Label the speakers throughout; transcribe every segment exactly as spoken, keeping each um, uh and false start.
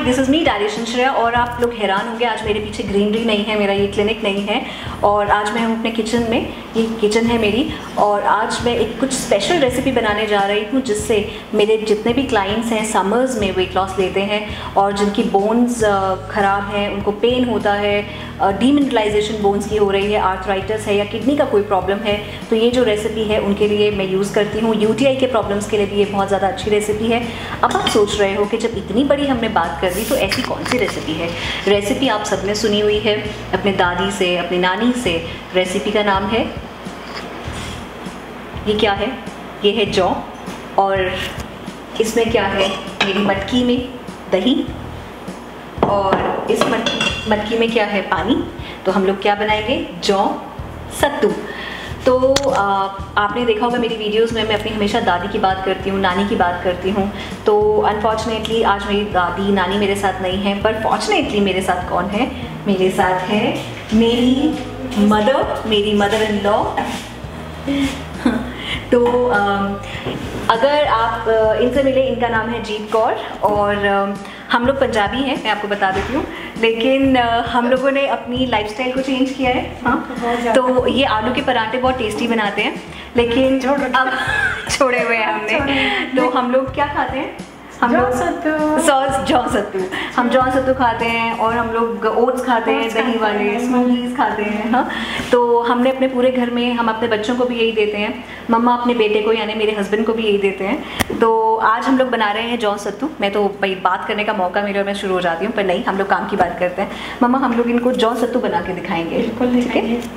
Speaker 1: This is me dietitian Shreya. और आप लोग हैरान होंगे, आज मेरे पीछे ग्रीनरी नहीं है, मेरा ये क्लिनिक नहीं है और आज मैं हूँ अपने किचन में। ये किचन है मेरी और आज मैं एक कुछ स्पेशल रेसिपी बनाने जा रही हूँ जिससे मेरे जितने भी क्लाइंट्स हैं समर्स में वेट लॉस लेते हैं और जिनकी बोन्स ख़राब हैं, उनको पेन होता है, डीमिनरलाइजेशन बोन्स की हो रही है, आर्थराइटिस है या किडनी का कोई प्रॉब्लम है, तो ये जो रेसिपी है उनके लिए मैं यूज़ करती हूँ। यूटीआई के प्रॉब्लम्स के लिए भी ये बहुत ज़्यादा अच्छी रेसिपी है। अब आप सोच रहे हो कि जब इतनी बड़ी हमने बात कर दी तो ऐसी कौन सी रेसिपी है। रेसिपी आप सबने सुनी हुई है अपने दादी से, अपनी नानी से। रेसिपी का नाम है, ये क्या है, ये है जौ। और इसमें क्या है, मेरी मटकी में दही और इस मटकी मटकी में क्या है, पानी। तो हम लोग क्या बनाएंगे, जौ सत्तू। तो आ, आपने देखा होगा मेरी वीडियोस में मैं अपनी हमेशा दादी की बात करती हूँ, नानी की बात करती हूँ। तो अनफॉर्चुनेटली आज मेरी दादी नानी मेरे साथ नहीं है, पर फॉर्चुनेटली मेरे साथ कौन है, मेरे साथ है मेरी मदर, मेरी मदर इन लॉ। तो आ, अगर आप इनसे मिले, इनका नाम है जीत कौर और हम लोग पंजाबी हैं, मैं आपको बता देती हूँ, लेकिन हम लोगों ने अपनी लाइफस्टाइल को चेंज किया है। हाँ, तो ये आलू के पराठे बहुत टेस्टी बनाते हैं, लेकिन अब छोड़े हुए हैं हमने। तो हम लोग क्या खाते हैं, हम लोग सॉस जौ सत्तू, हम जौ सत्तू खाते हैं और हम लोग ओट्स खाते हैं, दही वाले स्मूदीज खाते हैं। हाँ, तो हमने अपने पूरे घर में, हम अपने बच्चों को भी यही देते हैं, मम्मा अपने बेटे को यानी मेरे हस्बैंड को भी यही देते हैं। तो आज हम लोग बना रहे हैं जौ सत्तू। मैं तो भाई बात करने का मौका मिले और मैं शुरू हो जाती हूँ, पर नहीं, हम लोग काम की बात करते हैं। मम्मा हम लोग इनको जौ सत्तू बना के दिखाएंगे, ठीक है।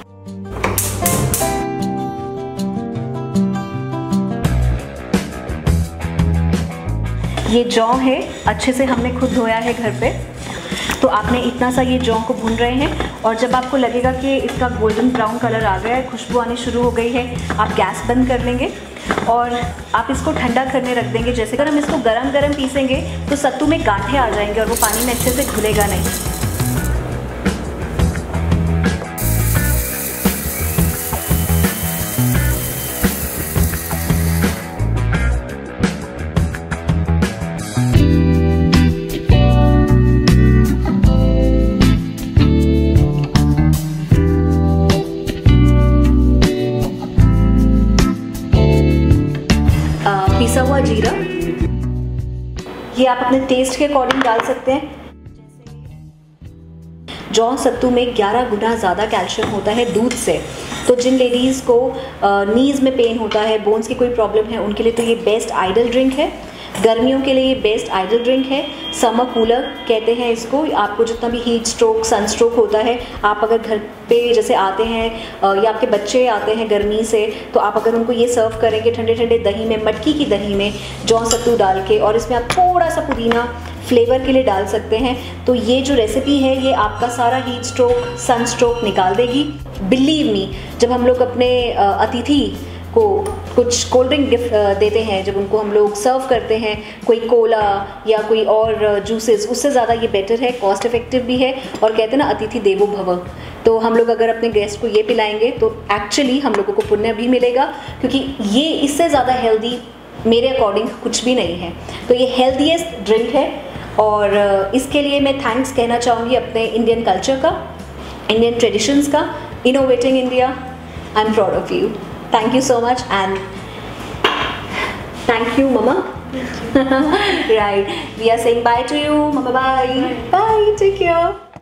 Speaker 1: ये जौ है, अच्छे से हमने खुद धोया है घर पे। तो आपने इतना सा ये जौ को भून रहे हैं और जब आपको लगेगा कि इसका गोल्डन ब्राउन कलर आ गया है, खुशबू आनी शुरू हो गई है, आप गैस बंद कर लेंगे और आप इसको ठंडा करने रख देंगे। जैसे अगर हम इसको गरम गरम पीसेंगे तो सत्तू में गांठें आ जाएंगे और वो पानी में अच्छे से घुलेगा नहीं। पिसा हुआ जीरा, ये आप अपने टेस्ट के अकॉर्डिंग डाल सकते हैं। जौ सत्तू में ग्यारह गुना ज़्यादा कैल्शियम होता है दूध से। तो जिन लेडीज़ को नीज़ में पेन होता है, बोन्स की कोई प्रॉब्लम है, उनके लिए तो ये बेस्ट आइडल ड्रिंक है। गर्मियों के लिए ये बेस्ट आइडल ड्रिंक है। समर कूलर कहते हैं इसको। आपको जितना भी हीट स्ट्रोक, सन स्ट्रोक होता है, आप अगर घर पे जैसे आते हैं या आपके बच्चे आते हैं गर्मी से, तो आप अगर उनको ये सर्व करेंगे ठंडे ठंडे दही में, मटकी की दही में जौ सत्तू डाल के, और इसमें आप थोड़ा सा पुदीना फ्लेवर के लिए डाल सकते हैं, तो ये जो रेसिपी है ये आपका सारा हीट स्ट्रोक, सन स्ट्रोक निकाल देगी। बिलीव मी, जब हम लोग अपने अतिथि को कुछ कोल्ड ड्रिंक गिफ्ट देते हैं, जब उनको हम लोग सर्व करते हैं, कोई कोला या कोई और जूसेस, उससे ज़्यादा ये बेटर है, कॉस्ट इफेक्टिव भी है और कहते हैं ना अतिथि देवो भव। तो हम लोग अगर अपने गेस्ट को ये पिलाएंगे तो एक्चुअली हम लोगों को पुण्य भी मिलेगा, क्योंकि ये इससे ज़्यादा हेल्दी मेरे अकॉर्डिंग कुछ भी नहीं है। तो ये हेल्दीएस्ट ड्रिंक है और इसके लिए मैं थैंक्स कहना चाहूँगी अपने इंडियन कल्चर का, इंडियन ट्रेडिशंस का, innovating India. I am proud of you. Thank you so much and thank you, Mama. Right, we are saying bye to you, Mama. Bye. Bye. Bye. Take care.